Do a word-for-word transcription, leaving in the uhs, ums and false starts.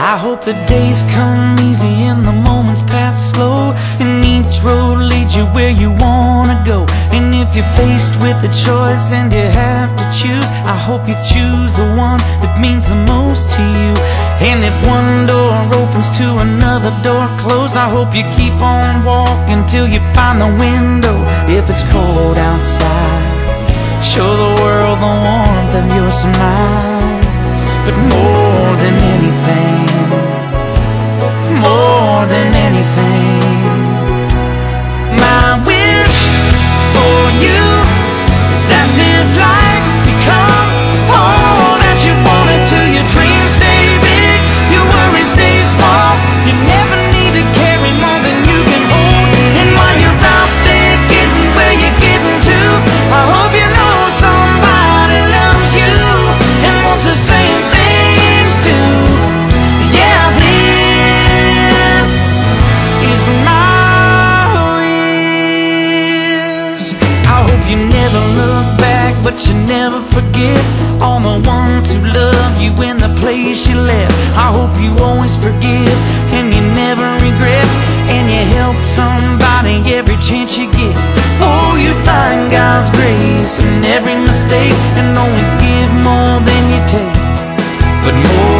I hope the days come easy and the moments pass slow, and each road leads you where you wanna go. And if you're faced with a choice and you have to choose, I hope you choose the one that means the most to you. And if one door opens to another door closed, I hope you keep on walking till you find the window. If it's cold outside, show the world the warmth of your smile. But more than anything, more than anything, my wish for you is that this life becomes all that you want it to. Your dreams stay big, your worries stay small. You never need to carry more than you can hold. And while you're out there getting where you're getting to, I hope you know somebody loves you and wants the same things too. Yeah, this is my wish. I hope you never look back, but you never forget all the ones who love you in the place you left. I hope you always forgive and you never regret, and you help somebody every chance you get. Oh, you find God's grace in every mistake, and always give more than you take. But more